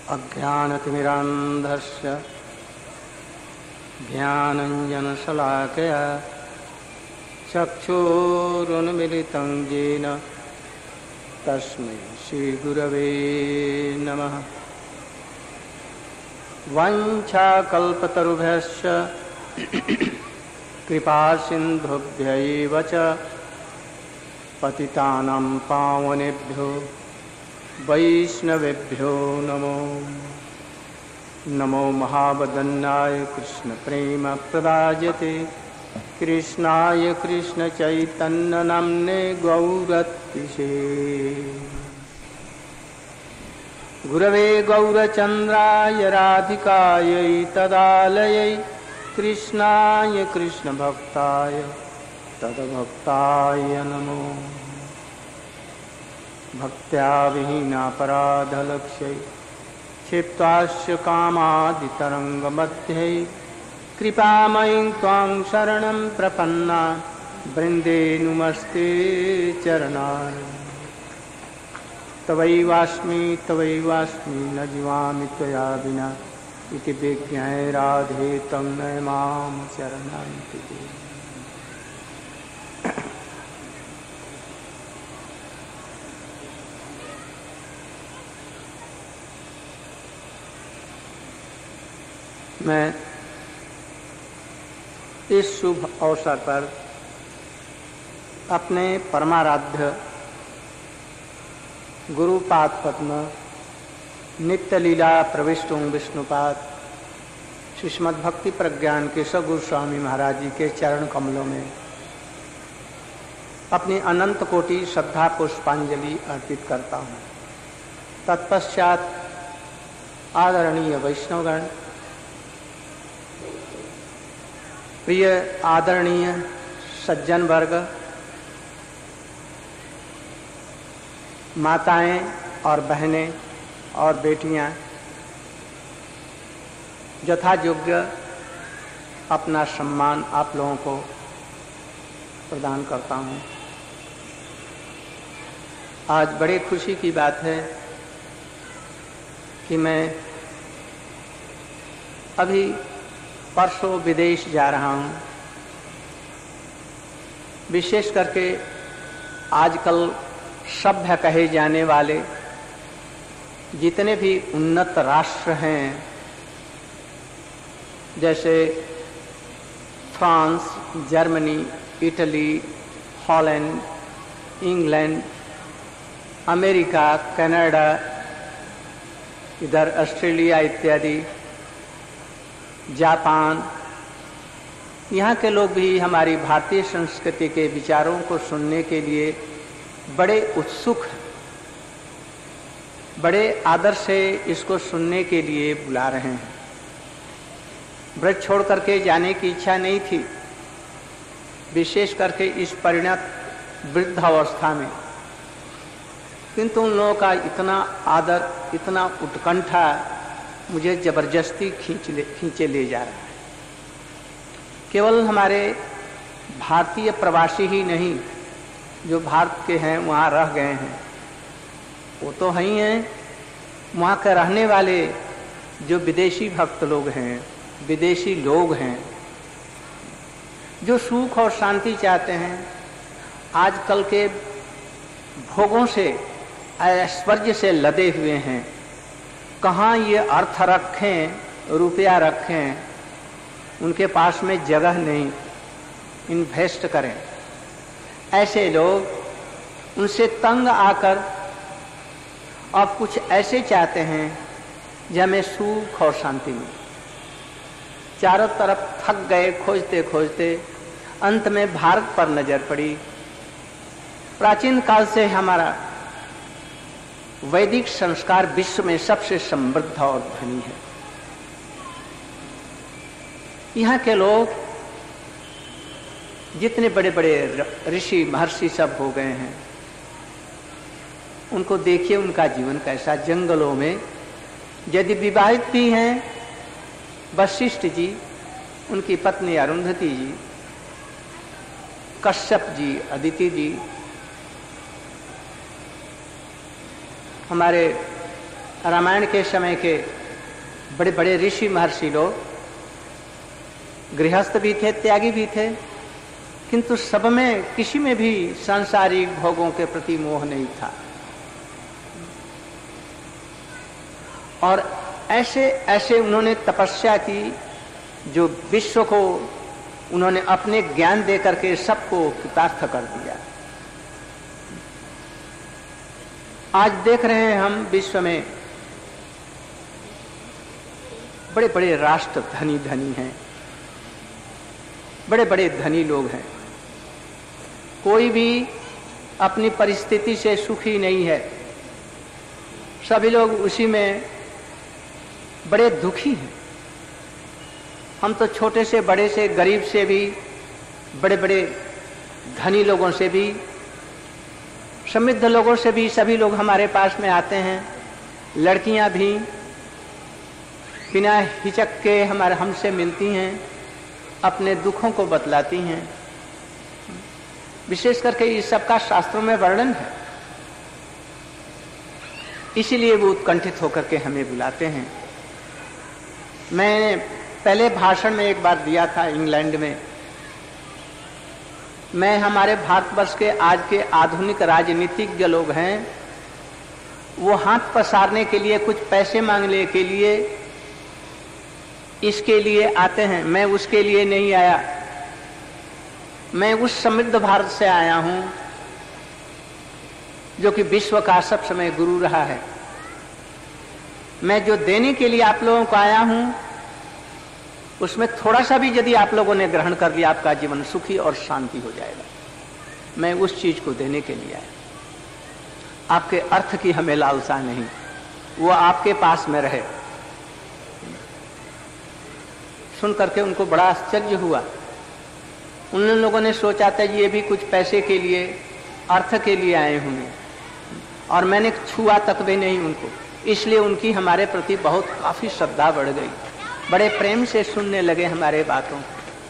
अज्ञानतिमिरान्धस्य ज्ञानञ्जनशलाकया चक्षुरुन्मिलितं येन तस्मै श्रीगुरवे नमः। वाञ्छाकल्पतरुभ्यश्च कृपासिन्धुभ्यैव च पतितानां पावनेभ्यो वैष्णवेभ्यो नमो नमो। महावदन्नाय कृष्णप्रेमप्रदायते कृष्णाय कृष्णचैतन्यनाम्ने गौरतिशे गुरवे गौरचन्द्राय राधिकायै तदालयै कृष्णाय कृष्णभक्ताय तद्भक्ताय नमो। भक्त्या विहीनापराधलक्ष्यै क्षिप्तास्य कामादितरङ्गमध्ये कृपामयीं त्वां शरणं प्रपन्ना वृन्दे नुमस्ते चरणाय। तवैवास्मि न जीवामि त्वया विना इति विज्ञाय राधे तं न मां शरणान्ति। मैं इस शुभ अवसर पर अपने परमाराध्य गुरुपाद पद्म नित्य लीला प्रविष्टुं विष्णुपाद श्रीमद् भक्ति प्रज्ञान के गोस्वामी महाराज जी के चरण कमलों में अपनी अनंत कोटि श्रद्धा पुष्पांजलि अर्पित करता हूँ। तत्पश्चात आदरणीय वैष्णवगण, प्रिय आदरणीय सज्जन वर्ग, माताएं और बहनें और बेटियां, यथायोग्य अपना सम्मान आप लोगों को प्रदान करता हूं। आज बड़ी खुशी की बात है कि मैं अभी परसों विदेश जा रहा हूं। विशेष करके आजकल सभ्य कहे जाने वाले जितने भी उन्नत राष्ट्र हैं, जैसे France, Germany, Italy, Holland, England, America, Canada, इधर ऑस्ट्रेलिया इत्यादि, जापान, यहाँ के लोग भी हमारी भारतीय संस्कृति के विचारों को सुनने के लिए बड़े उत्सुक हैं, बड़े आदर से इसको सुनने के लिए बुला रहे हैं। ब्रज छोड़ करके जाने की इच्छा नहीं थी, विशेष करके इस परिणत वृद्ध अवस्था में, किंतु उन लोगों का इतना आदर, इतना उत्कंठा मुझे जबरदस्ती खींचे ले जा रहा है। केवल हमारे भारतीय प्रवासी ही नहीं, जो भारत के हैं वहाँ रह गए हैं वो तो हैं ही हैं, वहाँ के रहने वाले जो विदेशी भक्त लोग हैं, विदेशी लोग हैं, जो सुख और शांति चाहते हैं, आजकल के भोगों से, ऐश्वर्य से लदे हुए हैं, कहाँ ये अर्थ रखें, रुपया रखें, उनके पास में जगह नहीं, इन्वेस्ट करें। ऐसे लोग उनसे तंग आकर अब कुछ ऐसे चाहते हैं जो हमें सुख और शांति मिले। चारों तरफ थक गए खोजते खोजते, अंत में भारत पर नजर पड़ी। प्राचीन काल से हमारा वैदिक संस्कार विश्व में सबसे समृद्ध और धनी है। यहाँ के लोग जितने बड़े बड़े ऋषि महर्षि सब हो गए हैं, उनको देखिए उनका जीवन कैसा। जंगलों में यदि विवाहित भी हैं, वशिष्ठ जी, उनकी पत्नी अरुंधति जी, कश्यप जी, अदिति जी, हमारे रामायण के समय के बड़े बड़े ऋषि महर्षि लोग गृहस्थ भी थे, त्यागी भी थे, किंतु सब में किसी में भी सांसारिक भोगों के प्रति मोह नहीं था। और ऐसे ऐसे उन्होंने तपस्या की जो विश्व को उन्होंने अपने ज्ञान दे करके सबको कृतार्थ कर दिया। आज देख रहे हैं हम विश्व में बड़े बड़े राष्ट्र धनी धनी हैं, बड़े बड़े धनी लोग हैं, कोई भी अपनी परिस्थिति से सुखी नहीं है, सभी लोग उसी में बड़े दुखी हैं। हम तो छोटे से बड़े से, गरीब से भी, बड़े बड़े धनी लोगों से भी, समृद्ध लोगों से भी सभी लोग हमारे पास में आते हैं। लड़कियां भी बिना हिचक के हमसे मिलती हैं, अपने दुखों को बतलाती हैं। विशेष करके इस सब का शास्त्रों में वर्णन है, इसीलिए वो उत्कंठित होकर के हमें बुलाते हैं। मैं पहले भाषण में एक बार दिया था इंग्लैंड में। मैं हमारे भारतवर्ष के आज के आधुनिक राजनीतिज्ञ लोग हैं, वो हाथ पसारने के लिए, कुछ पैसे मांगने के लिए इसके लिए आते हैं। मैं उसके लिए नहीं आया, मैं उस समृद्ध भारत से आया हूं जो कि विश्व का सब समय गुरु रहा है। मैं जो देने के लिए आप लोगों को आया हूं, उसमें थोड़ा सा भी यदि आप लोगों ने ग्रहण कर लिया, आपका जीवन सुखी और शांति हो जाएगा। मैं उस चीज को देने के लिए आया। आपके अर्थ की हमें लालसा नहीं, वो आपके पास में रहे। सुन करके उनको बड़ा आश्चर्य हुआ। उन लोगों ने सोचा था ये भी कुछ पैसे के लिए, अर्थ के लिए आए होंगे, और मैंने छुआ तक भी नहीं उनको। इसलिए उनकी हमारे प्रति बहुत काफी श्रद्धा बढ़ गई, बड़े प्रेम से सुनने लगे हमारे बातों।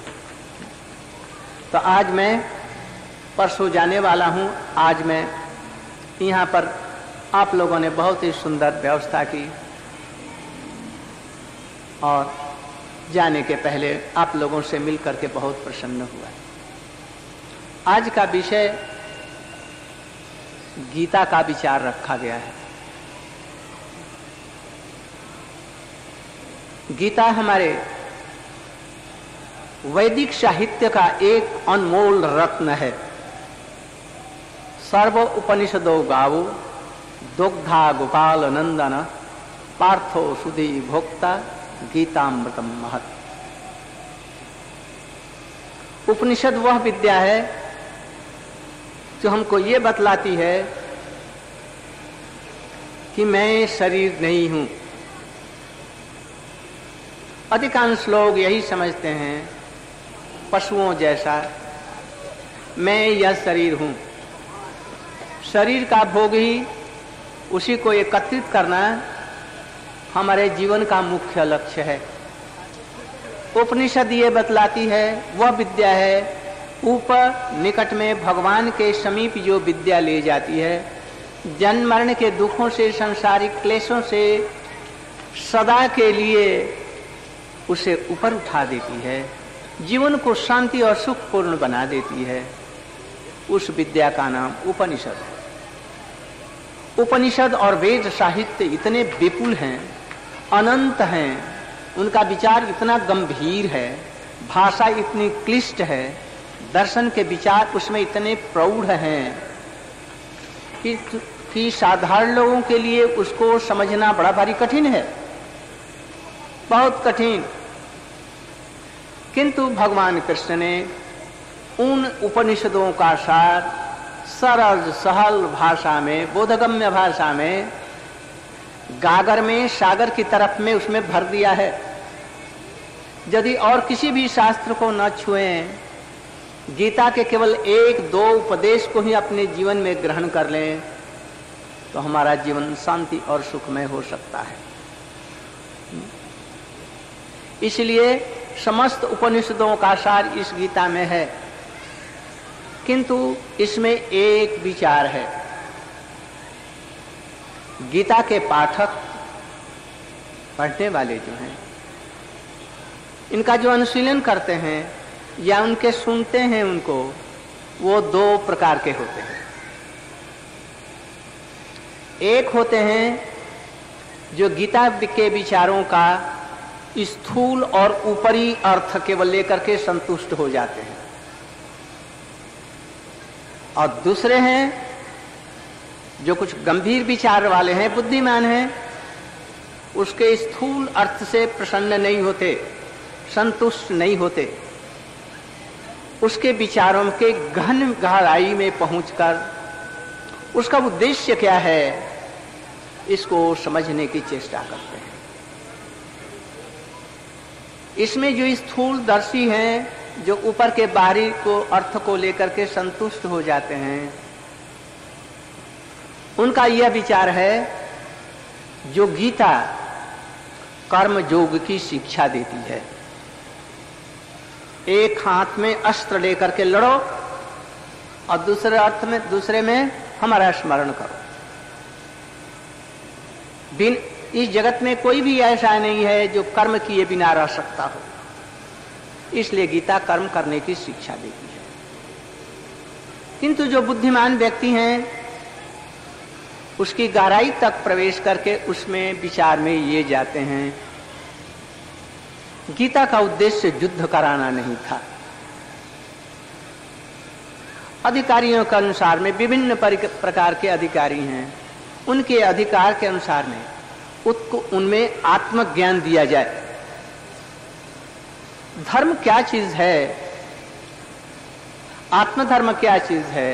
तो आज मैं परसों जाने वाला हूं। आज मैं यहाँ पर आप लोगों ने बहुत ही सुंदर व्यवस्था की, और जाने के पहले आप लोगों से मिल करके बहुत प्रसन्न हुआ। आज का विषय गीता का विचार रखा गया है। गीता हमारे वैदिक साहित्य का एक अनमोल रत्न है। सर्व उपनिषदो गावो दुग्धा गोपाल नंदन पार्थो सुधी भोक्ता गीतामृतम महत्। उपनिषद वह विद्या है जो हमको ये बतलाती है कि मैं शरीर नहीं हूं। अधिकांश लोग यही समझते हैं पशुओं जैसा, मैं यह शरीर हूं। शरीर का भोग ही, उसी को एकत्रित करना हमारे जीवन का मुख्य लक्ष्य है। उपनिषद ये बतलाती है, वह विद्या है ऊपर निकट में भगवान के समीप जो विद्या ले जाती है, जन्म मरण के दुखों से, सांसारिक क्लेशों से सदा के लिए उसे ऊपर उठा देती है, जीवन को शांति और सुखपूर्ण बना देती है। उस विद्या का नाम उपनिषद है। उपनिषद और वेद साहित्य इतने विपुल हैं, अनंत हैं, उनका विचार इतना गंभीर है, भाषा इतनी क्लिष्ट है, दर्शन के विचार उसमें इतने प्रौढ़ हैं कि साधारण लोगों के लिए उसको समझना बड़ा भारी कठिन है, बहुत कठिन। किंतु भगवान कृष्ण ने उन उपनिषदों का सार सरल सहल भाषा में, बोधगम्य भाषा में, गागर में सागर की तरफ में उसमें भर दिया है। यदि और किसी भी शास्त्र को न छुएं, गीता के केवल एक दो उपदेश को ही अपने जीवन में ग्रहण कर लें, तो हमारा जीवन शांति और सुखमय हो सकता है। इसलिए समस्त उपनिषदों का सार इस गीता में है। किंतु इसमें एक विचार है। गीता के पाठक पढ़ने वाले जो हैं, इनका जो अनुशीलन करते हैं या उनके सुनते हैं उनको, वो दो प्रकार के होते हैं। एक होते हैं जो गीता के विचारों का स्थूल और ऊपरी अर्थ केवल लेकर के संतुष्ट हो जाते हैं, और दूसरे हैं जो कुछ गंभीर विचार वाले हैं, बुद्धिमान हैं, उसके स्थूल अर्थ से प्रसन्न नहीं होते, संतुष्ट नहीं होते, उसके विचारों के गहन गहराई में पहुंचकर उसका उद्देश्य क्या है इसको समझने की चेष्टा करते हैं। इसमें जो स्थूलदर्शी हैं, जो ऊपर के बाहरी को अर्थ को लेकर के संतुष्ट हो जाते हैं, उनका यह विचार है जो गीता कर्म योग की शिक्षा देती है, एक हाथ में अस्त्र लेकर के लड़ो और दूसरे में हमारा स्मरण करो। इस जगत में कोई भी ऐसा नहीं है जो कर्म किए बिना रह सकता हो, इसलिए गीता कर्म करने की शिक्षा देती है। किंतु जो बुद्धिमान व्यक्ति हैं उसकी गहराई तक प्रवेश करके उसमें विचार में ये जाते हैं, गीता का उद्देश्य युद्ध कराना नहीं था। अधिकारियों के अनुसार में विभिन्न प्रकार के अधिकारी हैं, उनके अधिकार के अनुसार में उनमें आत्मज्ञान दिया जाए। धर्म क्या चीज है, आत्मधर्म क्या चीज है,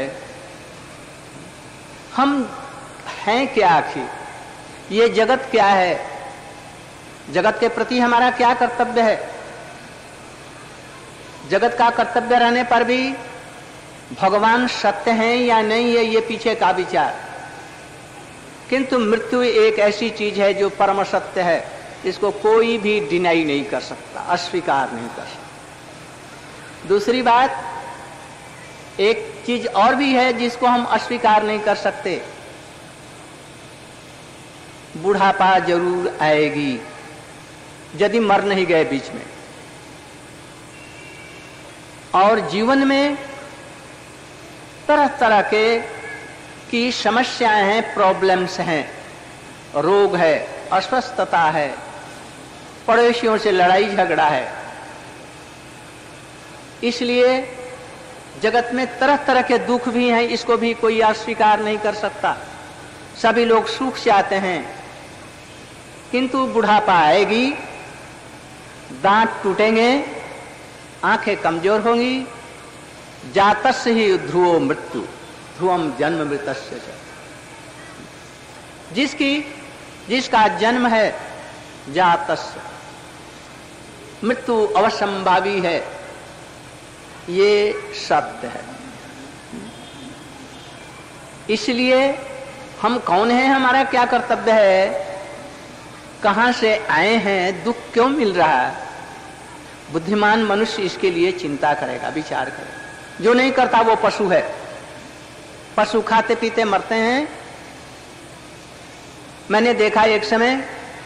हम हैं क्या, आखिर ये जगत क्या है, जगत के प्रति हमारा क्या कर्तव्य है। जगत का कर्तव्य रहने पर भी भगवान सत्य हैं या नहीं है ये पीछे का विचार, किंतु मृत्यु एक ऐसी चीज है जो परम सत्य है, इसको कोई भी डिनाई नहीं कर सकता, अस्वीकार नहीं कर सकता। दूसरी बात, एक चीज और भी है जिसको हम अस्वीकार नहीं कर सकते, बुढ़ापा जरूर आएगी यदि मर नहीं गए बीच में, और जीवन में तरह तरह की समस्याएं हैं, प्रॉब्लम्स हैं, रोग है, अस्वस्थता है, पड़ोसियों से लड़ाई झगड़ा है। इसलिए जगत में तरह तरह के दुख भी हैं, इसको भी कोई अस्वीकार नहीं कर सकता। सभी लोग सुख चाहते हैं, किंतु बुढ़ापा आएगी, दांत टूटेंगे, आंखें कमजोर होंगी। जातस्य ही ध्रुवो मृत्यु ध्रुवम जन्म मृतस्य च। जिसका जन्म है जातस्य, मृत्यु अवश्यंभावी है, ये सत्य है। इसलिए हम कौन हैं, हमारा क्या कर्तव्य है, कहां से आए हैं, दुख क्यों मिल रहा है, बुद्धिमान मनुष्य इसके लिए चिंता करेगा, विचार करेगा। जो नहीं करता वो पशु है। पशु खाते पीते मरते हैं। मैंने देखा एक समय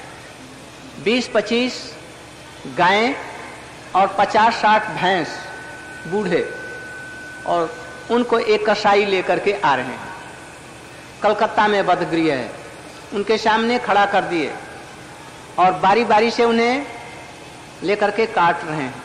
20-25 गायें और 50-60 भैंस बूढ़े, और उनको एक कसाई लेकर के आ रहे हैं। कलकत्ता में वधगृह है, उनके सामने खड़ा कर दिए और बारी बारी से उन्हें लेकर के काट रहे हैं।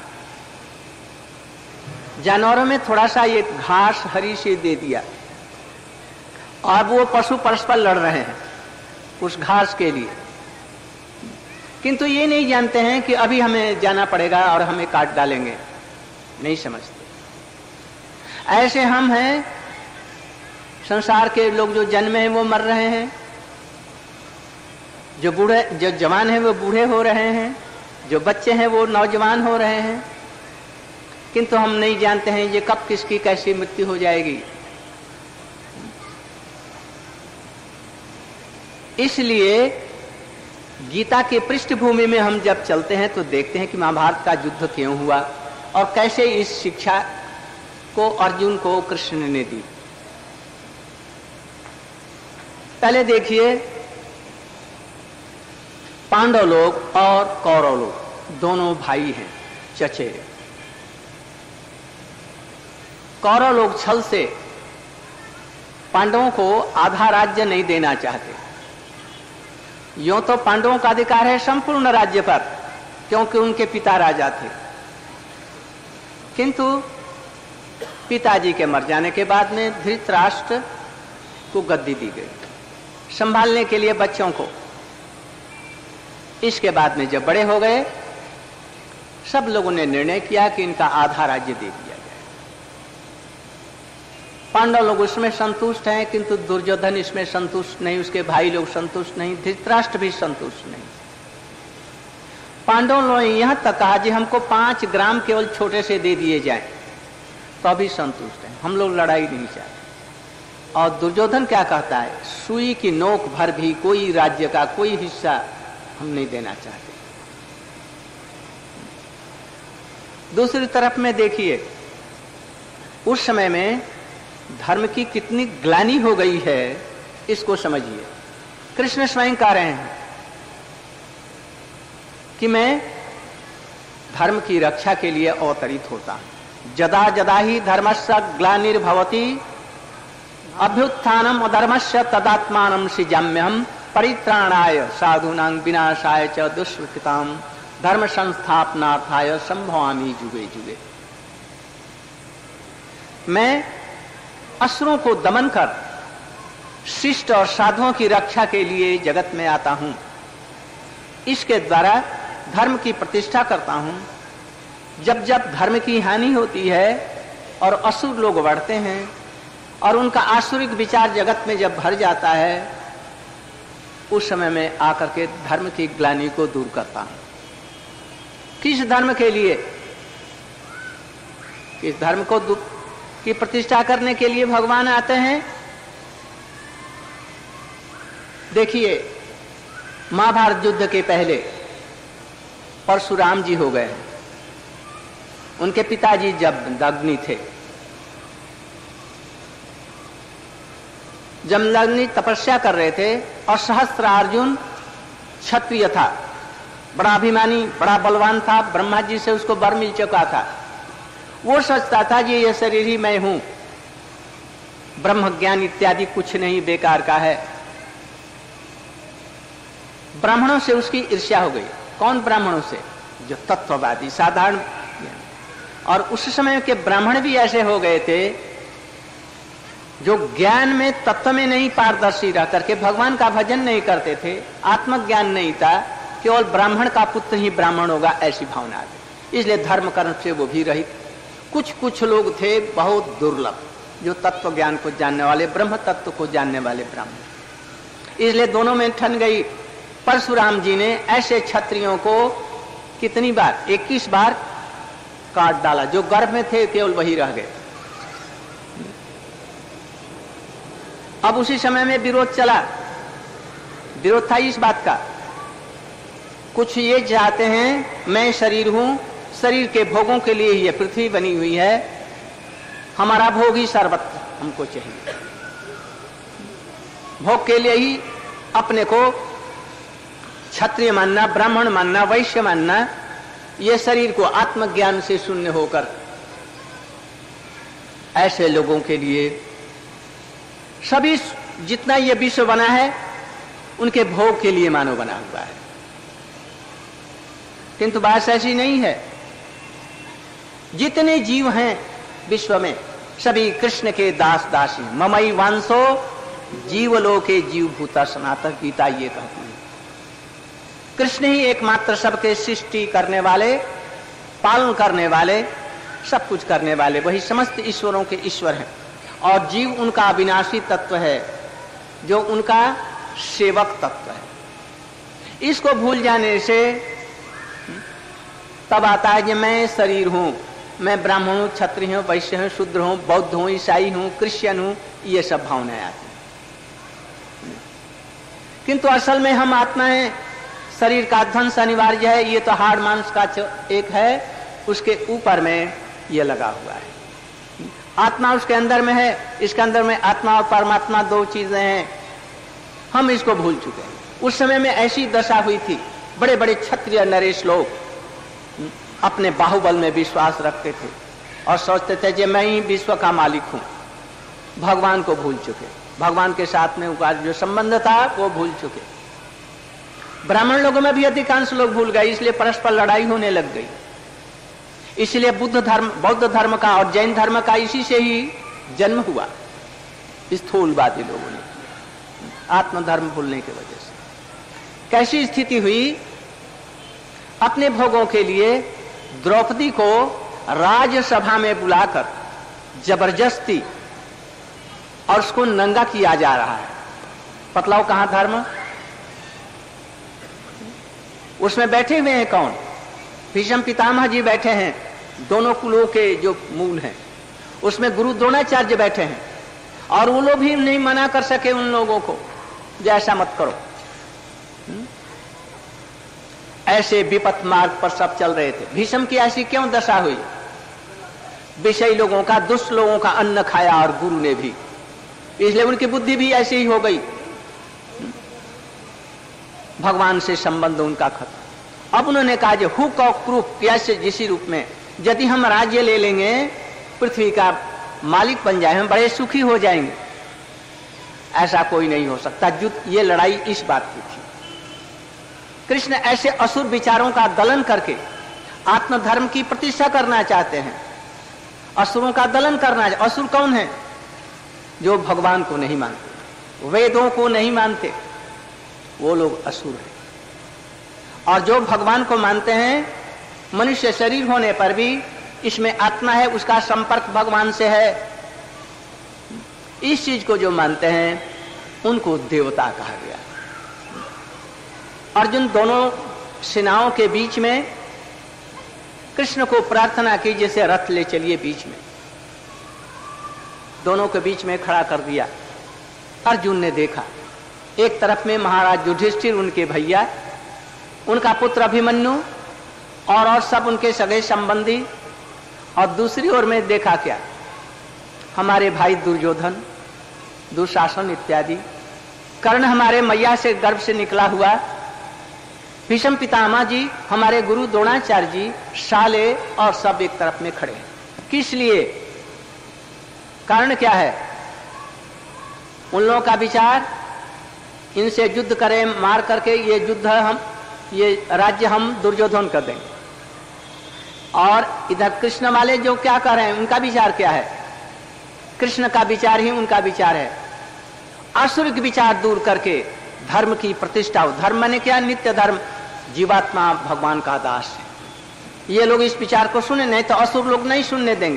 जानवरों में थोड़ा सा ये घास हरी सी दे दिया और वो पशु परस्पर लड़ रहे हैं उस घास के लिए, किंतु ये नहीं जानते हैं कि अभी हमें जाना पड़ेगा और हमें काट डालेंगे, नहीं समझते। ऐसे हम हैं, संसार के लोग जो जन्मे हैं वो मर रहे हैं, जो जवान हैं वो बूढ़े हो रहे हैं, जो बच्चे हैं वो नौजवान हो रहे हैं, किंतु हम नहीं जानते हैं ये कब किसकी कैसी मृत्यु हो जाएगी। इसलिए गीता के पृष्ठभूमि में हम जब चलते हैं तो देखते हैं कि महाभारत का युद्ध क्यों हुआ और कैसे इस शिक्षा को अर्जुन को कृष्ण ने दी। पहले देखिए, पांडव लोग और कौरव लोग दोनों भाई हैं, चचेरे। कौरव लोग छल से पांडवों को आधा राज्य नहीं देना चाहते। यूं तो पांडवों का अधिकार है संपूर्ण राज्य पर, क्योंकि उनके पिता राजा थे, किंतु पिताजी के मर जाने के बाद में धृतराष्ट्र को गद्दी दी गई संभालने के लिए बच्चों को। इसके बाद में जब बड़े हो गए, सब लोगों ने निर्णय किया कि इनका आधा राज्य दे दिया जाए। पांडव लोग उसमें संतुष्ट हैं, किंतु दुर्योधन इसमें संतुष्ट नहीं, उसके भाई लोग संतुष्ट नहीं, धृतराष्ट्र भी संतुष्ट नहीं। पांडव लोग यहां तक कहा जी हमको 5 ग्राम केवल छोटे से दे दिए जाएं, तो अभी संतुष्ट हैं, हम लोग लड़ाई नहीं चाहते। और दुर्योधन क्या कहता है, सुई की नोक भर भी कोई राज्य का कोई हिस्सा हम नहीं देना चाहते। दूसरी तरफ में देखिए, उस समय में धर्म की कितनी ग्लानि हो गई है, इसको समझिए। कृष्ण स्वयं कह रहे हैं कि मैं धर्म की रक्षा के लिए अवतरित होता हूं। जदा जदा ही धर्मस्य ग्लानिर्भवति अभ्युत्थानम अधर्मस्य तदात्मानं सृजाम्यहम् परित्राणाय साधूनां विनाशाय च दुष्कृताम् धर्म संस्थापनार्थाय संभवामि जुगे जुगे। मैं असुरों को दमन कर शिष्ट और साधुओं की रक्षा के लिए जगत में आता हूं। इसके द्वारा धर्म की प्रतिष्ठा करता हूं। जब जब धर्म की हानि होती है और असुर लोग बढ़ते हैं और उनका आसुरिक विचार जगत में जब भर जाता है, उस समय में आकर के धर्म की ग्लानि को दूर करता हूं। किस धर्म के लिए? किस धर्म को की प्रतिष्ठा करने के लिए भगवान आते हैं? देखिए, महाभारत युद्ध के पहले परशुराम जी हो गए। उनके पिताजी जब दग्नि थे, जमदग्नि तपस्या कर रहे थे और सहस्त्रार्जुन क्षत्रिय था, बड़ा अभिमानी, बड़ा बलवान था, ब्रह्मा जी से उसको वर मिल चुका था। वो सोचता था कि ये शरीर ही मैं हूं, ब्रह्म ज्ञान इत्यादि कुछ नहीं, बेकार का है। ब्राह्मणों से उसकी ईर्ष्या हो गई। कौन ब्राह्मणों से? जो तत्ववादी साधारण। और उस समय के ब्राह्मण भी ऐसे हो गए थे जो ज्ञान में, तत्व में नहीं पारदर्शी रह करके भगवान का भजन नहीं करते थे, आत्मज्ञान नहीं था, केवल ब्राह्मण का पुत्र ही ब्राह्मण होगा, ऐसी भावना आ गई। इसलिए धर्म कर्म से वो भी रहित। कुछ लोग थे बहुत दुर्लभ, जो तत्व ज्ञान को जानने वाले, ब्रह्म तत्व को जानने वाले ब्राह्मण। इसलिए दोनों में ठन गई। परशुराम जी ने ऐसे क्षत्रियों को कितनी बार? 21 बार काट डाला। जो गर्भ में थे केवल वही रह गए। अब उसी समय में विरोध चला। विरोध था इस बात का, कुछ ये चाहते हैं मैं शरीर हूं, शरीर के भोगों के लिए ही ये पृथ्वी बनी हुई है, हमारा भोग ही सर्वत्र हमको चाहिए। भोग के लिए ही अपने को क्षत्रिय मानना, ब्राह्मण मानना, वैश्य मानना, ये शरीर को आत्मज्ञान से शून्य होकर ऐसे लोगों के लिए सभी जितना ये विश्व बना है उनके भोग के लिए मानव बना हुआ है। किंतु बात ऐसी नहीं है। जितने जीव हैं विश्व में सभी कृष्ण के दास दासी। ममई वांसो जीवलोके जीवभूता सनातन, गीता ये कहती है। कृष्ण ही एकमात्र सबके सृष्टि करने वाले, पालन करने वाले, सब कुछ करने वाले, वही समस्त ईश्वरों के ईश्वर हैं। और जीव उनका अविनाशी तत्व है, जो उनका सेवक तत्व है। इसको भूल जाने से तब आता है कि मैं शरीर हूं, मैं ब्राह्मण हूं, क्षत्रिय हूं, वैश्य हूं, शूद्र हूं, बौद्ध हूं, ईसाई हूं, क्रिश्चियन हूं, ये सब भावनाएं आती हैं। किंतु असल में हम आत्मा हैं। शरीर का ध्वंस अनिवार्य है, ये तो हाड़ मांस का एक है, उसके ऊपर में ये लगा हुआ है। आत्मा उसके अंदर में है, इसके अंदर में आत्मा और परमात्मा दो चीजें हैं। हम इसको भूल चुके हैं। उस समय में ऐसी दशा हुई थी बड़े बड़े क्षत्रिय नरेश लोग अपने बाहुबल में विश्वास रखते थे और सोचते थे कि मैं ही विश्व का मालिक हूं। भगवान को भूल चुके, भगवान के साथ में उनका जो संबंध था वो भूल चुके। ब्राह्मण लोगों में भी अधिकांश लोग भूल गए, इसलिए परस्पर लड़ाई होने लग गई। इसलिए बौद्ध धर्म का और जैन धर्म का इसी से ही जन्म हुआ, स्थूलवादी लोगों ने, आत्मधर्म भूलने की वजह से। कैसी स्थिति हुई, अपने भोगों के लिए द्रौपदी को राजसभा में बुलाकर जबरदस्ती और उसको नंगा किया जा रहा है। पतलाव कहां धर्म? उसमें बैठे हुए हैं कौन? भीष्म पितामह जी बैठे हैं, दोनों कुलों के जो मूल हैं। उसमें गुरु द्रोणाचार्य बैठे हैं और वो लोग भी नहीं मना कर सके उन लोगों को, ऐसा मत करो। ऐसे विपत मार्ग पर सब चल रहे थे। भीष्म की ऐसी क्यों दशा हुई? विषयी लोगों का, दुष्ट लोगों का अन्न खाया और गुरु ने भी, इसलिए उनकी बुद्धि भी ऐसी ही हो गई। भगवान से संबंध उनका खत्म। अब उन्होंने कहा जो हुक और क्रूप कैसे जिसी रूप में यदि हम राज्य ले लेंगे, पृथ्वी का मालिक बन जाए, हम बड़े सुखी हो जाएंगे। ऐसा कोई नहीं हो सकता। ये लड़ाई इस बात की थी। कृष्ण ऐसे असुर विचारों का दलन करके आत्मधर्म की प्रतिष्ठा करना चाहते हैं, असुरों का दलन करना। असुर कौन है? जो भगवान को नहीं मानते, वेदों को नहीं मानते, वो लोग असुर हैं। और जो भगवान को मानते हैं, मनुष्य शरीर होने पर भी इसमें आत्मा है, उसका संपर्क भगवान से है, इस चीज को जो मानते हैं उनको देवता कहा गया। अर्जुन दोनों सेनाओं के बीच में कृष्ण को प्रार्थना की, जैसे रथ ले चलिए बीच में, दोनों के बीच में खड़ा कर दिया। अर्जुन ने देखा एक तरफ में महाराज युधिष्ठिर, उनके भैया, उनका पुत्र अभिमन्यु और सब उनके सगे संबंधी, और दूसरी ओर में देखा क्या, हमारे भाई दुर्योधन, दुशासन इत्यादि, कर्ण हमारे मैया से गर्भ से निकला हुआ, भीष्म पितामह जी, हमारे गुरु द्रोणाचार्य जी, साले, और सब एक तरफ में खड़े हैं। किस लिए? कारण क्या है? उन लोगों का विचार, इनसे युद्ध करें, मार करके ये युद्ध हम, ये राज्य हम दुर्योधन कर देंगे। और इधर कृष्ण वाले जो क्या कर रहे हैं, उनका विचार क्या है? कृष्ण का विचार ही उनका विचार है, आसुरिक विचार दूर करके धर्म की प्रतिष्ठा। धर्म माने क्या? नित्य धर्म, जीवात्मा भगवान का दास है। ये लोग इस विचार को सुने, नहीं तो असुर लोग नहीं सुनने देंगे।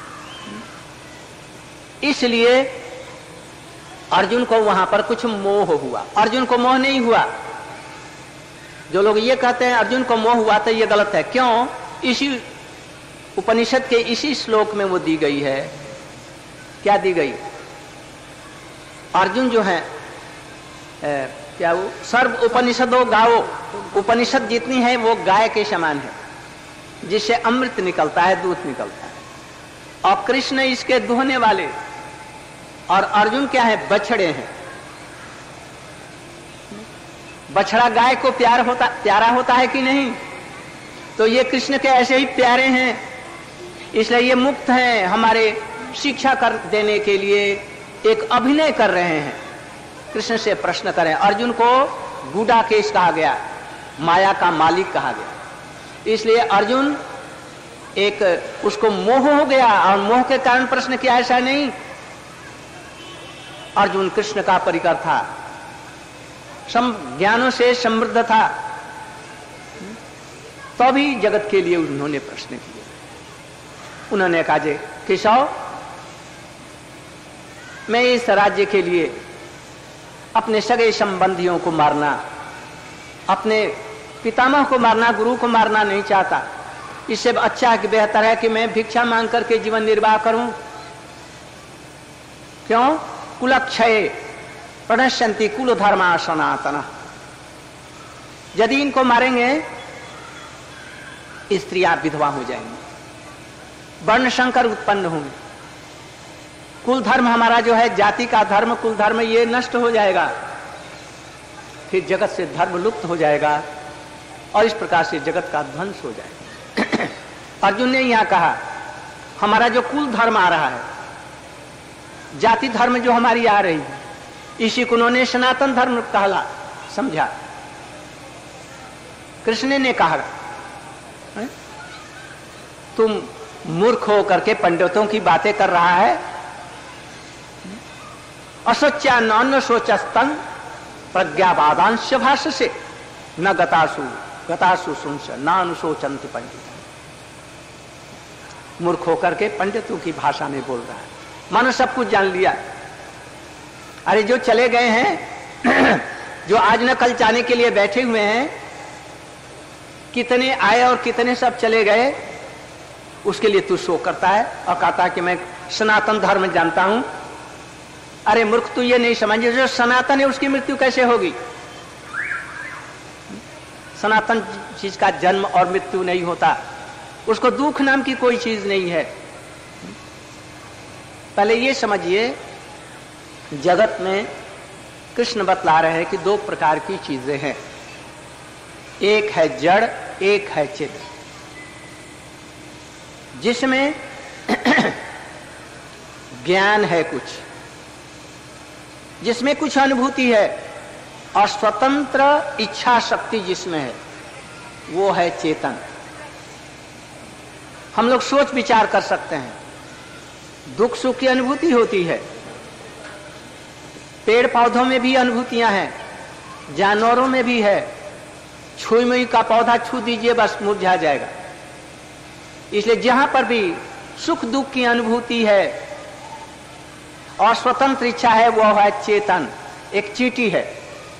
इसलिए अर्जुन को वहां पर कुछ मोह हुआ। अर्जुन को मोह नहीं हुआ। जो लोग ये कहते हैं अर्जुन को मोह हुआ, तो ये गलत है। क्यों? इसी उपनिषद के इसी श्लोक में वो दी गई है। क्या दी गई? अर्जुन जो है क्या वो सर्व उपनिषदों गाओ, उपनिषद जितनी है वो गाय के समान है, जिससे अमृत निकलता है, दूध निकलता है। और कृष्ण इसके दुहने वाले, और अर्जुन क्या है? बछड़े हैं। बछड़ा गाय को प्यारा होता है कि नहीं? तो ये कृष्ण के ऐसे ही प्यारे हैं, इसलिए ये मुक्त हैं, हमारे शिक्षा कर देने के लिए एक अभिनय कर रहे हैं। कृष्ण से प्रश्न करें। अर्जुन को गुडाकेश कहा गया, माया का मालिक कहा गया। इसलिए अर्जुन एक, उसको मोह हो गया, और मोह के कारण प्रश्न किया, ऐसा नहीं। अर्जुन कृष्ण का परिकर था, ज्ञानों से समृद्ध था, तो भी जगत के लिए उन्होंने प्रश्न किए। उन्होंने कहा जे केशव, मैं इस राज्य के लिए अपने सगे संबंधियों को मारना, अपने पितामह को मारना, गुरु को मारना नहीं चाहता। इससे अच्छा कि बेहतर है कि मैं भिक्षा मांग करके जीवन निर्वाह करूं। क्यों? कुलक्षय प्रणश्यंति कुल धर्मा सनातन। यदि इनको मारेंगे, स्त्रियां विधवा हो जाएंगी, वर्ण संकर उत्पन्न होंगे, कुल धर्म हमारा जो है, जाति का धर्म, कुल धर्म, ये नष्ट हो जाएगा, फिर जगत से धर्म लुप्त हो जाएगा। और इस प्रकार से जगत का ध्वंस हो जाए। अर्जुन ने यहां कहा हमारा जो कुल धर्म आ रहा है, जाति धर्म जो हमारी आ रही है, इसी को उन्होंने सनातन धर्म कहला समझा। कृष्ण ने कहा तुम मूर्ख होकर के पंडितों की बातें कर रहा है। असोच्या न सोचस्तन प्रज्ञावादांश भाष्य से न गतासु सुनस न अनुशोचंत पंडित। मूर्ख होकर के पंडितों की भाषा में बोल रहा है, मानो सब कुछ जान लिया। अरे जो चले गए हैं जो आज न कल जाने के लिए बैठे हुए हैं, कितने आए और कितने सब चले गए, उसके लिए तू शोक करता है और कहता है कि मैं सनातन धर्म जानता हूं। अरे मूर्ख, तू ये नहीं समझे जो सनातन है उसकी मृत्यु कैसे होगी? सनातन चीज का जन्म और मृत्यु नहीं होता, उसको दुख नाम की कोई चीज नहीं है। पहले ये समझिए, जगत में कृष्ण बतला रहे हैं कि दो प्रकार की चीजें हैं, एक है जड़, एक है चित। जिसमें ज्ञान है कुछ, जिसमें कुछ अनुभूति है और स्वतंत्र इच्छा शक्ति जिसमें है, वो है चेतन। हम लोग सोच विचार कर सकते हैं, दुख सुख की अनुभूति होती है, पेड़ पौधों में भी अनुभूतियां हैं, जानवरों में भी है। छुई मुई का पौधा छू दीजिए बस मुरझा जाएगा। इसलिए जहां पर भी सुख दुख की अनुभूति है और स्वतंत्र इच्छा है, वो है चेतन। एक चींटी है,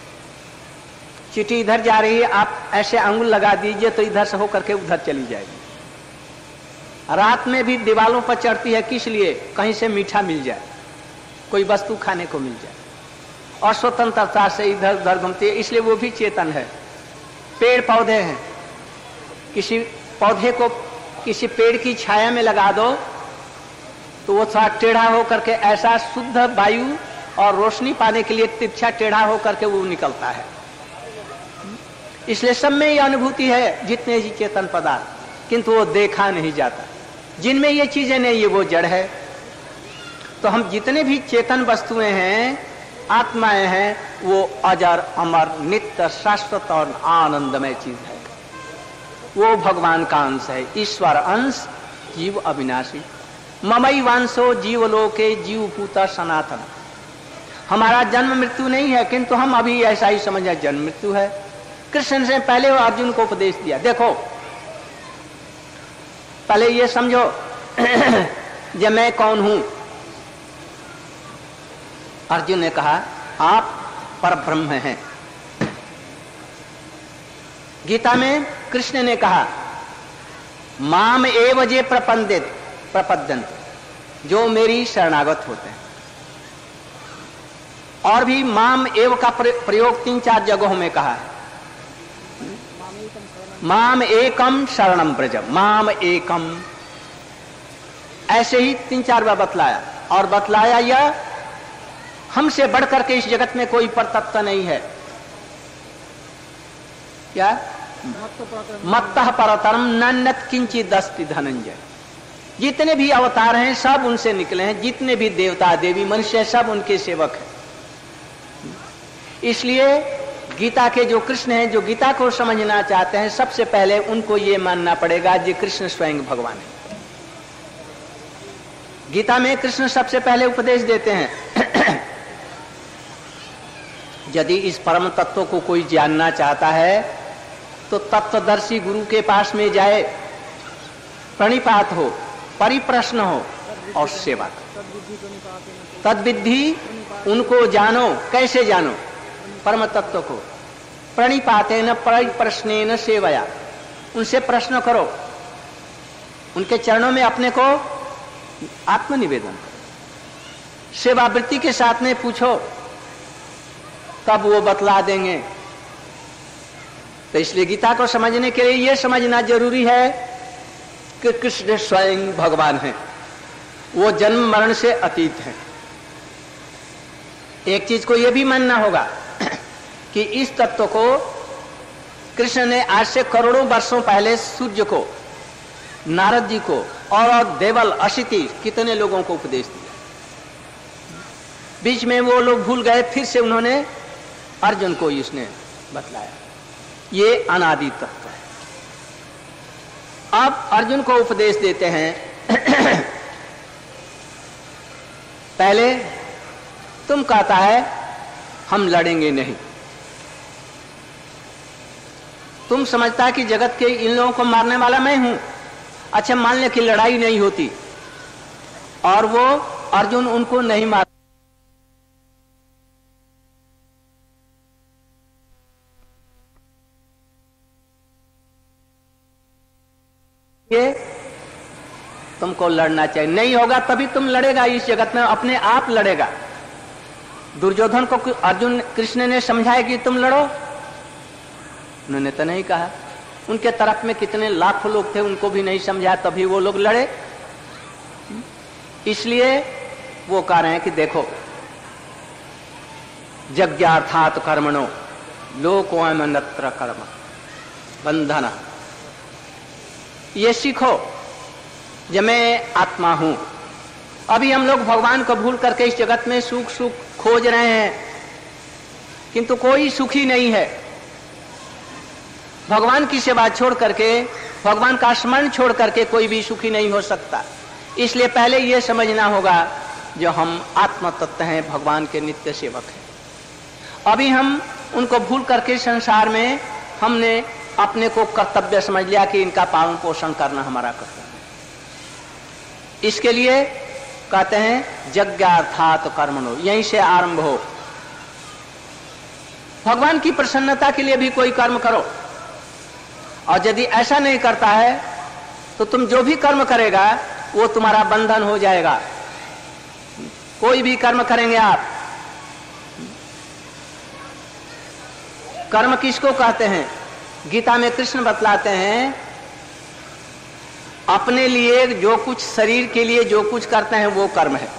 चींटी इधर जा रही है, आप ऐसे अंगुल लगा दीजिए तो इधर से होकर के उधर चली जाएगी। रात में भी दीवालों पर चढ़ती है, किस लिए? कहीं से मीठा मिल जाए, कोई वस्तु खाने को मिल जाए, और स्वतंत्रता से इधर उधर घूमती है, इसलिए वो भी चेतन है। पेड़ पौधे हैं, किसी पौधे को किसी पेड़ की छाया में लगा दो तो वो थोड़ा टेढ़ा होकर के ऐसा शुद्ध वायु और रोशनी पाने के लिए तिरछा टेढ़ा होकर के वो निकलता है। इसलिए सब में ये अनुभूति है, जितने ही चेतन पदार्थ, किंतु वो देखा नहीं जाता। जिनमें ये चीजें नहीं है वो जड़ है। तो हम जितने भी चेतन वस्तुएं हैं, आत्माएं हैं, वो अजर अमर नित्य शाश्वत और आनंदमय चीज है। वो भगवान का अंश है, ईश्वर अंश, जीव अविनाशी। ममई वांसो जीवलोके जीवभूता सनातन। हमारा जन्म मृत्यु नहीं है, किंतु हम अभी ऐसा ही समझे जन्म मृत्यु है। कृष्ण से पहले वो अर्जुन को उपदेश दिया, देखो पहले ये समझो जब मैं कौन हूं। अर्जुन ने कहा आप परब्रह्म हैं। गीता में कृष्ण ने कहा माम एव जे प्रपद्यन्ते, जो मेरी शरणागत होते हैं। और भी माम एव का प्रयोग 3-4 जगहों में कहा है। माम एकम शरणम व्रज, माम एकम, ऐसे ही 3-4 बार बतलाया। और बतलाया यह हमसे बढ़कर के इस जगत में कोई परतत्व नहीं है। क्या? मत्तः परतरम नन्नत किंचित दस्ति धनंजय। जितने भी अवतार हैं सब उनसे निकले हैं, जितने भी देवता देवी मनुष्य सब उनके सेवक हैं। इसलिए गीता के जो कृष्ण हैं, जो गीता को समझना चाहते हैं, सबसे पहले उनको ये मानना पड़ेगा कि कृष्ण स्वयं भगवान है। गीता में कृष्ण सबसे पहले उपदेश देते हैं यदि इस परम तत्व को कोई जानना चाहता है तो तत्वदर्शी गुरु के पास में जाए, प्रणिपात हो, परिप्रश्न हो और सेवा करो। तद्विद्धि, उनको जानो। कैसे जानो? परम तत्व को प्रणिपातेन परिप्रश्नेन सेवया, उनसे प्रश्न करो, उनके चरणों में अपने को आत्मनिवेदन करो, सेवावृत्ति के साथ में पूछो, तब वो बतला देंगे। तो इसलिए गीता को समझने के लिए यह समझना जरूरी है कि कृष्ण स्वयं भगवान है, वो जन्म मरण से अतीत है। एक चीज को यह भी मानना होगा कि इस तत्व को कृष्ण ने आज से करोड़ों वर्षों पहले सूर्य को, नारद जी को और देवल, अशिति कितने लोगों को उपदेश दिया। बीच में वो लोग भूल गए, फिर से उन्होंने अर्जुन को इसने बतलाया। ये अनादि तत्व है। अब अर्जुन को उपदेश देते हैं पहले तुम कहता है हम लड़ेंगे नहीं, तुम समझता है कि जगत के इन लोगों को मारने वाला मैं हूं। अच्छा, मान ले कि लड़ाई नहीं होती और वो अर्जुन उनको नहीं मार, ये तुमको लड़ना चाहिए। नहीं होगा तभी तुम लड़ेगा, इस जगत में अपने आप लड़ेगा। दुर्योधन को अर्जुन कृष्ण ने समझाया कि तुम लड़ो, उन्होंने तो नहीं कहा। उनके तरफ में कितने लाखों लोग थे, उनको भी नहीं समझाया, तभी वो लोग लड़े। इसलिए वो कह रहे हैं कि देखो, यज्ञार्थात् कर्मणो लोकोऽयमन्यत्र कर्म बंधन, ये सीखो जब मैं आत्मा हूं। अभी हम लोग भगवान को भूल करके इस जगत में सुख सुख खोज रहे हैं, किंतु कोई सुखी नहीं है। भगवान की सेवा छोड़ करके, भगवान का स्मरण छोड़ करके कोई भी सुखी नहीं हो सकता। इसलिए पहले यह समझना होगा जो हम आत्म तत्व हैं, भगवान के नित्य सेवक हैं। अभी हम उनको भूल करके संसार में हमने अपने को कर्तव्य समझ लिया कि इनका पालन पोषण करना हमारा कर्तव्य है। इसके लिए कहते हैं यज्ञार्थात् कर्मणो, यहीं से आरंभ हो। भगवान की प्रसन्नता के लिए भी कोई कर्म करो, और यदि ऐसा नहीं करता है तो तुम जो भी कर्म करेगा वो तुम्हारा बंधन हो जाएगा। कोई भी कर्म करेंगे आप, कर्म किसको कहते हैं? गीता में कृष्ण बतलाते हैं, अपने लिए जो कुछ, शरीर के लिए जो कुछ करते हैं वो कर्म है,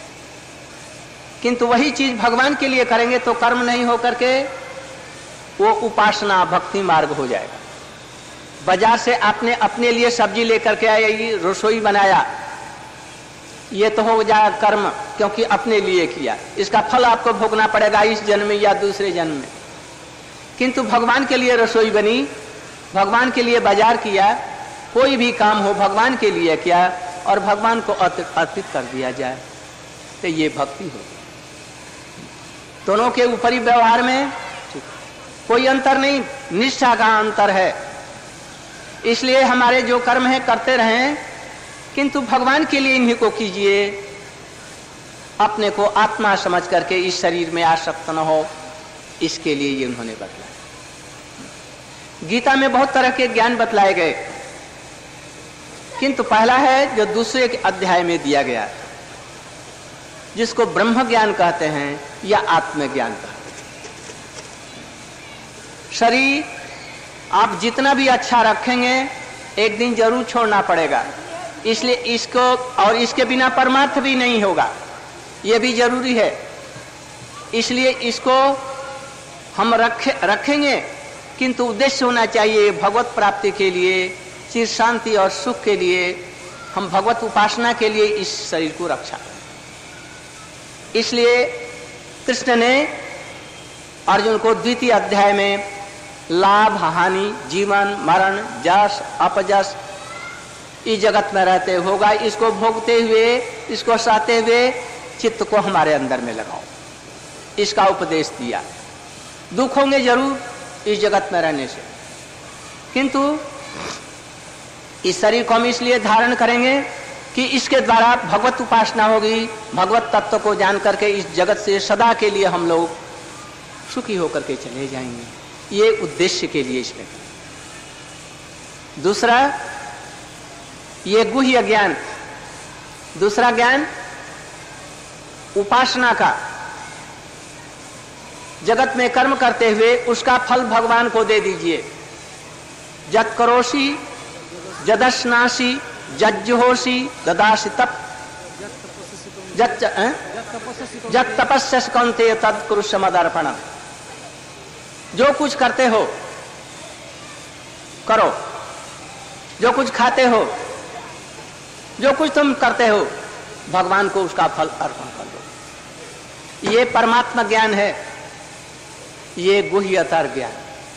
किंतु वही चीज भगवान के लिए करेंगे तो कर्म नहीं हो करके वो उपासना, भक्ति मार्ग हो जाएगा। बाजार से आपने अपने लिए सब्जी लेकर के आया, रसोई बनाया, ये तो हो जाएगा कर्म, क्योंकि अपने लिए किया। इसका फल आपको भोगना पड़ेगा इस जन्म में या दूसरे जन्म में। किंतु भगवान के लिए रसोई बनी, भगवान के लिए बाजार किया, कोई भी काम हो भगवान के लिए किया और भगवान को अर्पित कर दिया जाए, तो ये भक्ति हो। दोनों के ऊपरी व्यवहार में कोई अंतर नहीं, निष्ठा का अंतर है। इसलिए हमारे जो कर्म है करते रहें, किंतु भगवान के लिए इन्हीं को कीजिए। अपने को आत्मा समझ करके इस शरीर में आसक्त न हो, इसके लिए ये उन्होंने बतलाया। गीता में बहुत तरह के ज्ञान बतलाए गए, किंतु पहला है जो दूसरे के अध्याय में दिया गया, जिसको ब्रह्म ज्ञान कहते हैं या आत्मज्ञान कहते हैं। शरीर आप जितना भी अच्छा रखेंगे एक दिन जरूर छोड़ना पड़ेगा, इसलिए इसको, और इसके बिना परमार्थ भी नहीं होगा, यह भी जरूरी है। इसलिए इसको हम रखेंगे, किंतु उद्देश्य होना चाहिए भगवत प्राप्ति के लिए, चिर शांति और सुख के लिए। हम भगवत उपासना के लिए इस शरीर को रक्षा करें। इसलिए कृष्ण ने अर्जुन को द्वितीय अध्याय में लाभ, हानि, जीवन, मरण, जस, अपजस, इस जगत में रहते होगा, इसको भोगते हुए, इसको सहते हुए चित्त को हमारे अंदर में लगाओ, इसका उपदेश दिया। दुख होंगे जरूर इस जगत में रहने से, किंतु इस शरीर को हम इसलिए धारण करेंगे कि इसके द्वारा भगवत उपासना होगी, भगवत तत्व को जान करके इस जगत से सदा के लिए हम लोग सुखी होकर के चले जाएंगे। ये उद्देश्य के लिए इसमें। दूसरा, ये गुह्य ज्ञान, दूसरा ज्ञान उपासना का, जगत में कर्म करते हुए उसका फल भगवान को दे दीजिए। जत करोषि जदस्नासी जज्जुहोषि ददासि तप जत तपस्या कौन्तेय तत्कुरुष्व मदर्पणम्। जो कुछ करते हो करो, जो कुछ खाते हो, जो कुछ तुम करते हो, भगवान को उसका फल अर्पण कर दो। ये परमात्मा ज्ञान है, ये गुह्यतर ज्ञान।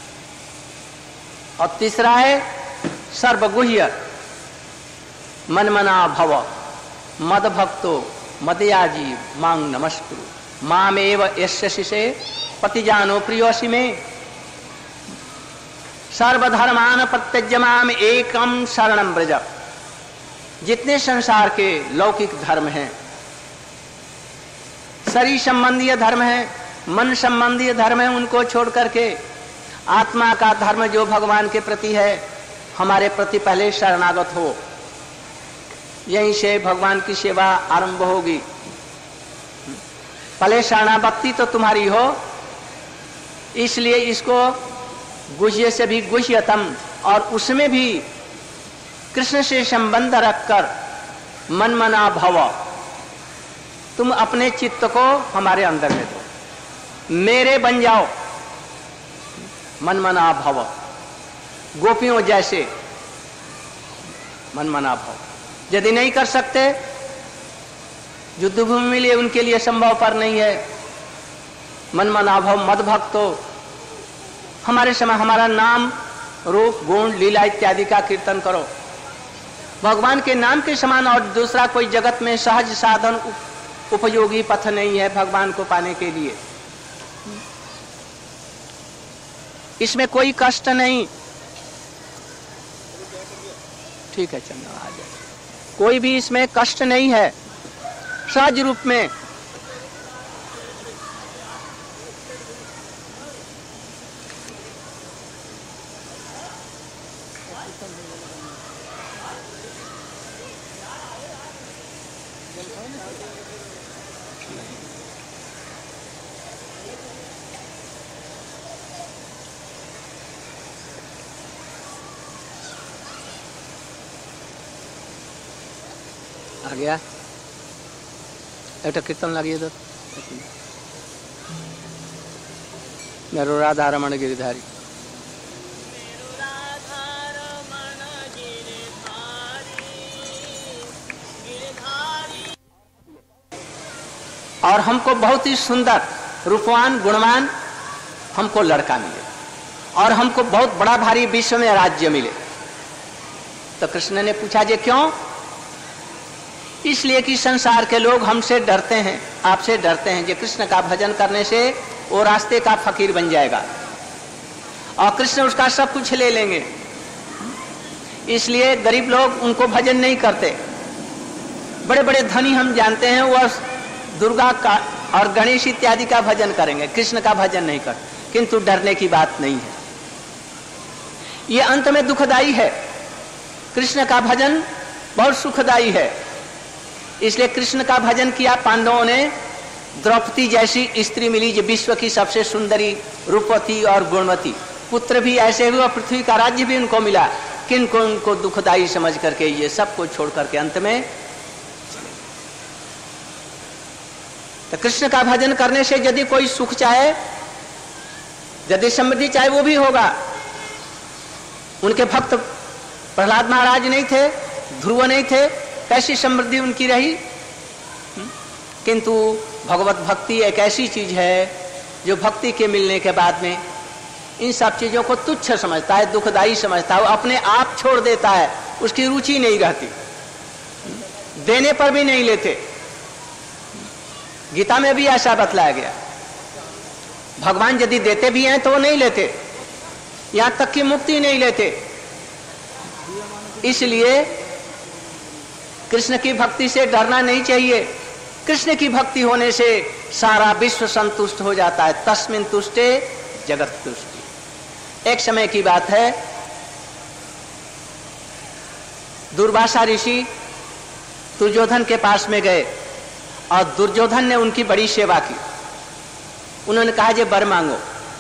और तीसरा है सर्वगुह्य, मनमना भव मद भक्तो मदयाजी मांग नमस्कुरु मामेव यस्य शिषे पतिजानो प्रियोसि में सर्वधर्मान प्रत्यज्य माम एकम शरणं व्रज। जितने संसार के लौकिक धर्म हैं, शरीर संबंधी धर्म है, मन संबंधी धर्म है, उनको छोड़ करके आत्मा का धर्म जो भगवान के प्रति है, हमारे प्रति पहले शरणागत हो। यहीं से भगवान की सेवा आरंभ होगी। पहले शरणागति तो तुम्हारी हो, इसलिए इसको गुह्य से भी गुह्यतम और उसमें भी कृष्ण से संबंध रखकर मनमना भव, तुम अपने चित्त को हमारे अंदर में दो, मेरे बन जाओ। मनमना भव, गोपियों जैसे मनमना भव। यदि नहीं कर सकते, युद्ध भूमि में लिए उनके लिए संभव पर नहीं है, मनमना भव मद भक्तो, हमारे समय हमारा नाम रूप गुण लीला इत्यादि का कीर्तन करो। भगवान के नाम के समान और दूसरा कोई जगत में सहज साधन उपयोगी पथ नहीं है भगवान को पाने के लिए। इसमें कोई कष्ट नहीं। ठीक है, चंद्र आ जाए, कोई भी इसमें कष्ट नहीं है, सहज रूप में। आ गया एक कीर्तन लगी तो मेरो राधा रमण गिरिधारी। और हमको बहुत ही सुंदर रूपवान गुणवान हमको लड़का मिले और हमको बहुत बड़ा भारी विश्व में राज्य मिले। तो कृष्ण ने पूछा जे क्यों? इसलिए कि संसार के लोग हमसे डरते हैं, आपसे डरते हैं। जे कृष्ण का भजन करने से वो रास्ते का फकीर बन जाएगा और कृष्ण उसका सब कुछ ले लेंगे। इसलिए गरीब लोग उनको भजन नहीं करते। बड़े बड़े धनी हम जानते हैं वह दुर्गा का और गणेश इत्यादि का भजन करेंगे, कृष्ण का भजन नहीं करते। किंतु डरने की बात नहीं है, ये अंत में दुखदाई है। कृष्ण का भजन बहुत सुखदाई है। इसलिए कृष्ण का भजन किया। पांडवों ने द्रौपदी जैसी स्त्री मिली जो विश्व की सबसे सुंदरी, रूपवती और गुणवती। पुत्र भी ऐसे हुए, पृथ्वी का राज्य भी उनको मिला। किनको उनको दुखदाई समझ करके ये सबको छोड़ करके अंत में तो कृष्ण का भजन करने से यदि कोई सुख चाहे, यदि समृद्धि चाहे, वो भी होगा। उनके भक्त प्रहलाद महाराज नहीं थे, ध्रुव नहीं थे, कैसी समृद्धि उनकी रही। किंतु भगवत भक्ति एक ऐसी चीज है जो भक्ति के मिलने के बाद में इन सब चीजों को तुच्छ समझता है, दुखदाई समझता है, वो अपने आप छोड़ देता है, उसकी रुचि नहीं रहती, देने पर भी नहीं लेते। गीता में भी ऐसा बतलाया गया। भगवान यदि देते भी हैं तो वो नहीं लेते, यहां तक कि मुक्ति नहीं लेते। इसलिए कृष्ण की भक्ति से डरना नहीं चाहिए। कृष्ण की भक्ति होने से सारा विश्व संतुष्ट हो जाता है। तस्मिन् तुष्टे जगत तुष्टि। एक समय की बात है, दुर्वासा ऋषि दुर्योधन के पास में गए और दुर्योधन ने उनकी बड़ी सेवा की। उन्होंने कहा जे वर मांगो।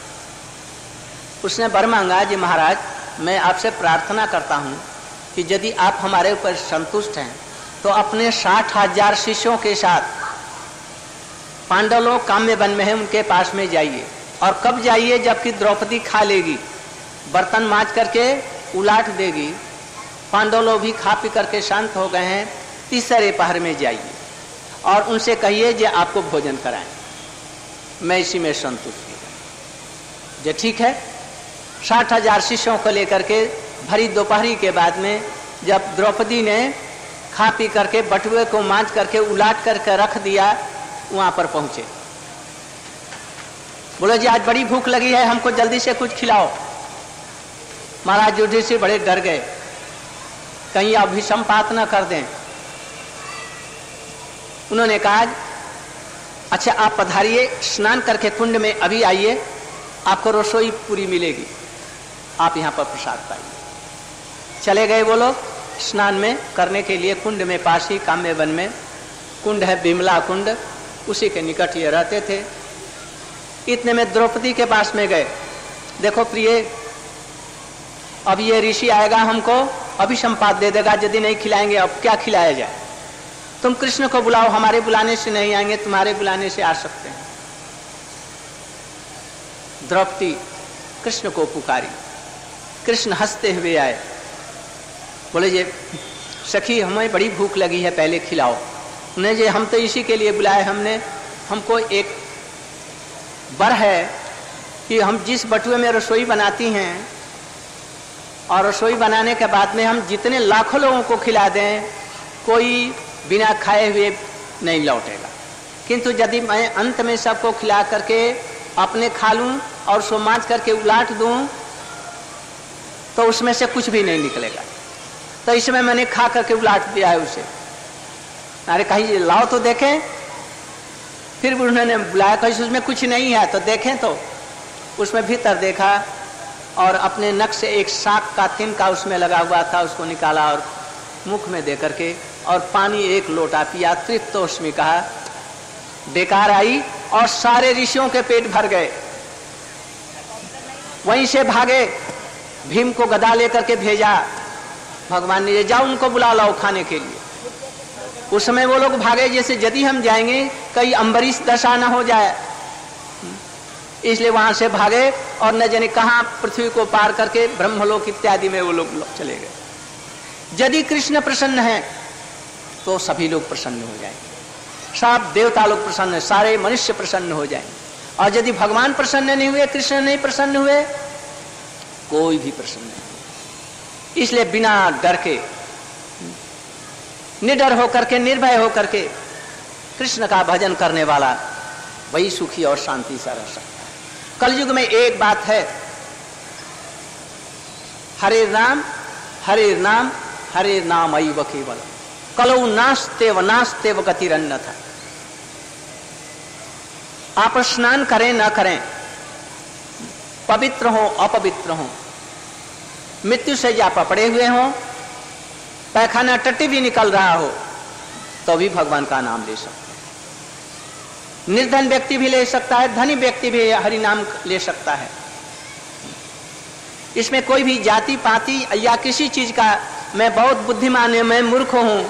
उसने वर मांगा, जी महाराज मैं आपसे प्रार्थना करता हूं कि यदि आप हमारे ऊपर संतुष्ट हैं तो अपने 60,000 शिष्यों के साथ पांडव लोग काम्य वन में हैं, उनके पास में जाइए। और कब जाइए? जबकि द्रौपदी खा लेगी, बर्तन मांज करके उलाट देगी। पांडव लोग भी खा पी करके शांत हो गए हैं। तीसरे पहर में जाइए और उनसे कहिए जे आपको भोजन कराएं, मैं इसी में संतुष्ट हूँ। जे ठीक है। 60,000 शिष्यों को लेकर के भरी दोपहरी के बाद में जब द्रौपदी ने खा पी करके बटुए को मांज करके उलाट करके रख दिया, वहां पर पहुंचे। बोलो जी आज बड़ी भूख लगी है, हमको जल्दी से कुछ खिलाओ। महाराज युधिष्ठिर बड़े डर गए, कहीं अभिसंपात न कर दें। उन्होंने कहा अच्छा आप पधारिए, स्नान करके कुंड में अभी आइए, आपको रसोई पूरी मिलेगी, आप यहां पर प्रसाद पाइए। चले गए वो लोग स्नान में करने के लिए कुंड में, पास ही काम्य वन में कुंड है, बिमला कुंड, उसी के निकट ये रहते थे। इतने में द्रौपदी के पास में गए, देखो प्रिय अब ये ऋषि आएगा हमको अभिसंपात दे देगा, यदि नहीं खिलाएंगे अब क्या खिलाया जाए, तुम कृष्ण को बुलाओ, हमारे बुलाने से नहीं आएंगे, तुम्हारे बुलाने से आ सकते हैं। द्रौपदी कृष्ण को पुकारी, कृष्ण हंसते हुए आए, बोले जे सखी हमें बड़ी भूख लगी है, पहले खिलाओ। उन्हें जे हम तो इसी के लिए बुलाए, हमने हमको एक वर है कि हम जिस बटुए में रसोई बनाती हैं और रसोई बनाने के बाद में हम जितने लाखों लोगों को खिला दें, कोई बिना खाए हुए नहीं लौटेगा। किंतु यदि मैं अंत में सबको खिला करके अपने खा लूं और सो मांज करके उलाट दूं, तो उसमें से कुछ भी नहीं निकलेगा। तो इसमें मैंने खा करके उलाट दिया है उसे। अरे कहीं लाओ तो देखें। फिर भी उन्होंने बुलाया, कहीं उसमें कुछ नहीं है तो देखें, तो उसमें भीतर देखा और अपने नख से एक शाक का तिनका उसमें लगा हुआ था, उसको निकाला और मुख में दे करके और पानी एक लोटा पिया। तृप्तोष्मी कहा, बेकार आई और सारे ऋषियों के पेट भर गए। वहीं से भागे, भीम को गदा लेकर के भेजा भगवान ने, जाओ उनको बुला लाओ खाने के लिए। उस समय वो लोग भागे जैसे यदि हम जाएंगे कहीं अम्बरीश दशा न हो जाए, इसलिए वहां से भागे और न जाने कहां पृथ्वी को पार करके ब्रह्मलोक इत्यादि में वो लोग चले गए। यदि कृष्ण प्रसन्न है तो सभी लोग प्रसन्न हो जाएंगे, सब देवता लोग प्रसन्न, सारे मनुष्य प्रसन्न हो जाएंगे। और यदि भगवान प्रसन्न नहीं हुए, कृष्ण नहीं प्रसन्न हुए, कोई भी प्रसन्न नहीं। इसलिए बिना डर के, निडर होकर के, निर्भय होकर के कृष्ण का भजन करने वाला वही सुखी और शांति से रह सकता है। कलयुग में एक बात है, हरे नाम हरे नाम हरे नाम अय्व केवल, कलौ नास्ते व गतिरन्यथा। आप स्नान करें न करें, पवित्र हो अपवित्र हो, मृत्यु से या पपड़े हुए हो, पैखाना टट्टी भी निकल रहा हो, तो भी भगवान का नाम ले सकते हैं। निर्धन व्यक्ति भी ले सकता है, धनी व्यक्ति भी हरि नाम ले सकता है। इसमें कोई भी जाति पाति या किसी चीज का मैं बहुत बुद्धिमान हूं, मैं मूर्ख हूं,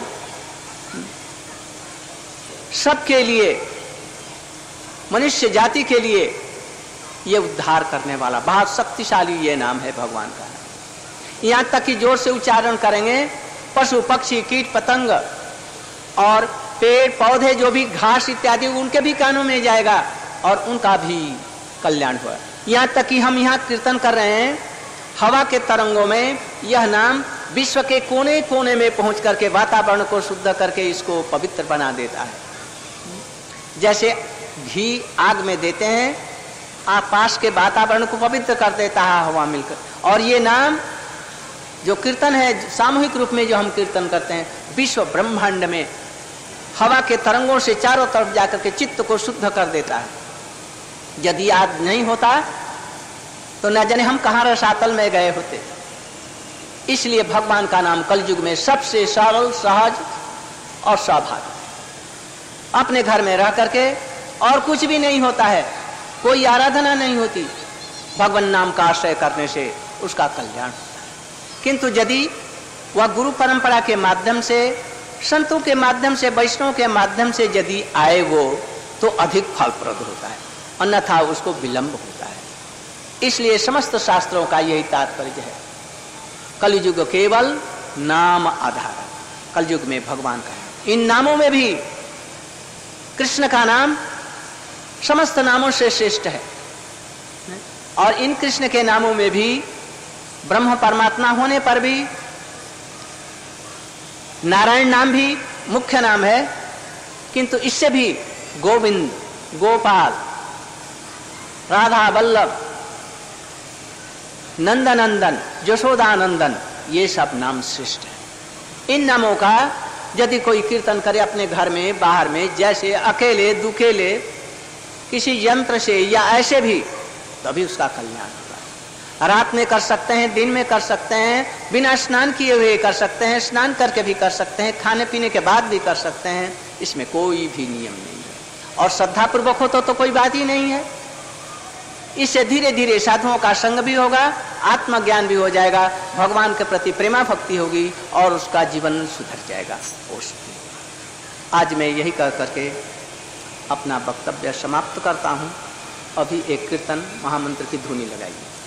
सबके लिए, मनुष्य जाति के लिए ये उद्धार करने वाला बहुत शक्तिशाली ये नाम है भगवान का। यहां तक कि जोर से उच्चारण करेंगे, पशु पक्षी कीट पतंग और पेड़ पौधे जो भी घास इत्यादि उनके भी कानों में जाएगा और उनका भी कल्याण हुआ। यहां तक कि हम यहाँ कीर्तन कर रहे हैं, हवा के तरंगों में यह नाम विश्व के कोने कोने में पहुंच करके वातावरण को शुद्ध करके इसको पवित्र बना देता है। जैसे घी आग में देते हैं, आसपास के वातावरण को पवित्र कर देता है हवा मिलकर। और ये नाम जो कीर्तन है सामूहिक रूप में जो हम कीर्तन करते हैं, विश्व ब्रह्मांड में हवा के तरंगों से चारों तरफ जाकर के चित्त को शुद्ध कर देता है। यदि आज नहीं होता तो न जाने हम कहां रसातल में गए होते। इसलिए भगवान का नाम कलयुग में सबसे सरल, सहज और स्वाभाविक। अपने घर में रह करके और कुछ भी नहीं होता है, कोई आराधना नहीं होती, भगवान नाम का आश्रय करने से उसका कल्याण होता है। किंतु यदि वह गुरु परंपरा के माध्यम से, संतों के माध्यम से, वैष्णव के माध्यम से यदि आए वो, तो अधिक फलप्रद होता है, अन्यथा उसको विलंब होता है। इसलिए समस्त शास्त्रों का यही तात्पर्य है कलयुग केवल नाम आधार। कलयुग में भगवान का नाम, इन नामों में भी कृष्ण का नाम समस्त नामों से श्रेष्ठ है। और इन कृष्ण के नामों में भी ब्रह्म परमात्मा होने पर भी नारायण नाम भी मुख्य नाम है, किंतु इससे भी गोविंद, गोपाल, राधा वल्लभ, नंदनंदन, यशोदानंदन, ये सब नाम श्रेष्ठ है। इन नामों का यदि कोई कीर्तन करे अपने घर में, बाहर में, जैसे अकेले दुकेले किसी यंत्र से या ऐसे भी, तभी उसका कल्याण होगा। रात में कर सकते हैं, दिन में कर सकते हैं, बिना स्नान किए हुए कर सकते हैं, स्नान करके भी कर सकते हैं, खाने पीने के बाद भी कर सकते हैं, इसमें कोई भी नियम नहीं है। और श्रद्धापूर्वक हो तो कोई बात ही नहीं है। इससे धीरे धीरे साधुओं का संग भी होगा, आत्मज्ञान भी हो जाएगा, भगवान के प्रति प्रेमा भक्ति होगी और उसका जीवन सुधर जाएगा। आज मैं यही कह करके अपना वक्तव्य समाप्त करता हूँ। अभी एक कीर्तन महामंत्र की धुनी लगाइए।